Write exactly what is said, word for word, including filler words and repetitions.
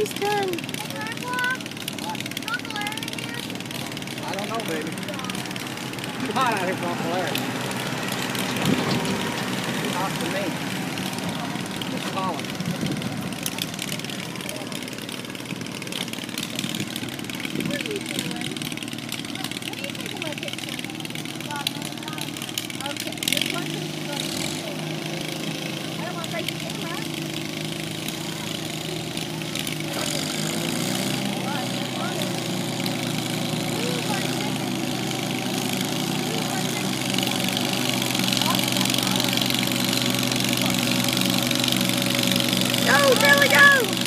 he's done. I don't know, baby. Too hot out here for Uncle Larry. Too hot for me. It's Colin. What are you doing? What are you taking my picture? Okay, this one is going to be I don't want to break the camera. Oh, there we go!